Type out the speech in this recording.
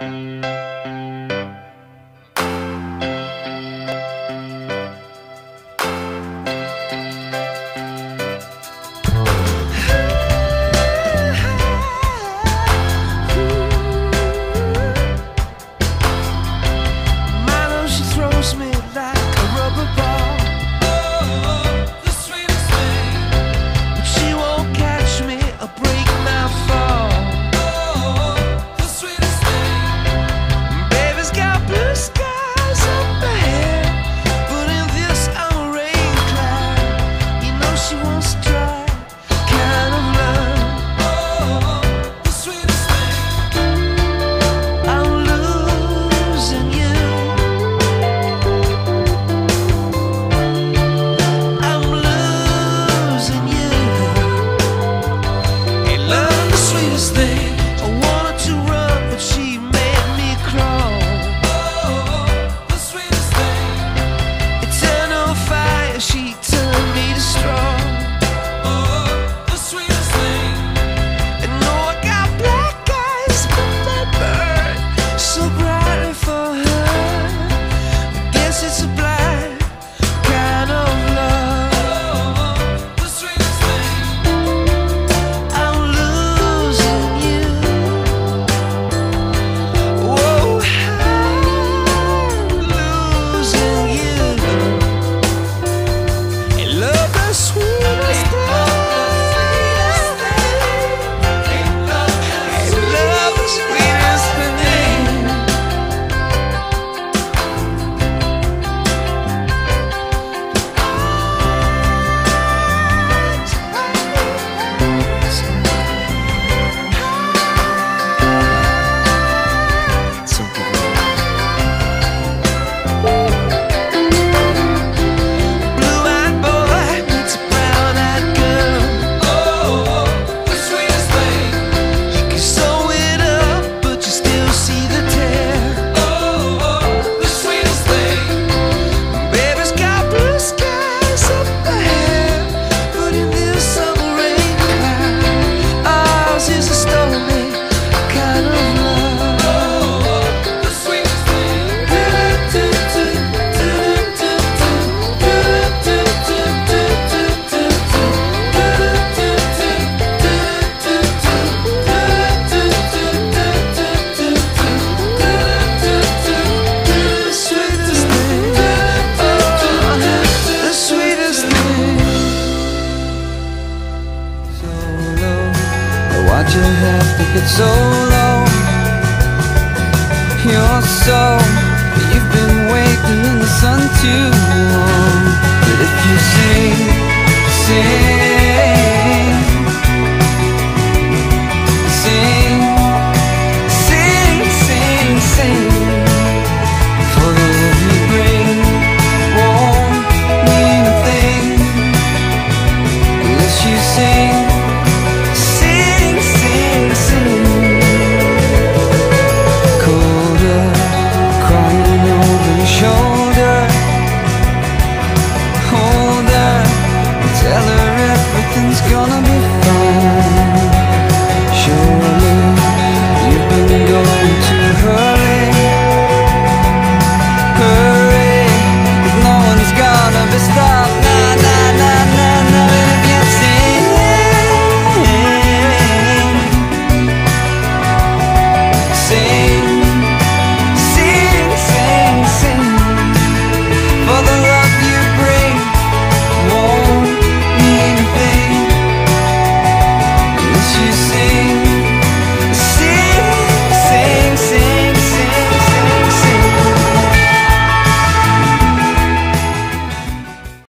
Me like a rubber ball. Oh, the sweetest thing. But she won't catch me or break my fall. Oh, the sweetest thing. Baby's got blue skies up ahead, but in this I'm a rain cloud. You know she wants dry kind of love. Oh, the sweetest thing. I'm losing you. Thing. I wanted to run, but she made me crawl. Oh, the sweetest thing. Eternal fire, she turned me to straw. Oh, the sweetest thing. And no, I got black eyes, but they burn so brightly for her. I guess it's a blind kind of love. Oh, the sweetest thing. I'm losing. Why'd you have to get so low? You're so, you've been waiting in the sun too long. But if you sing, sing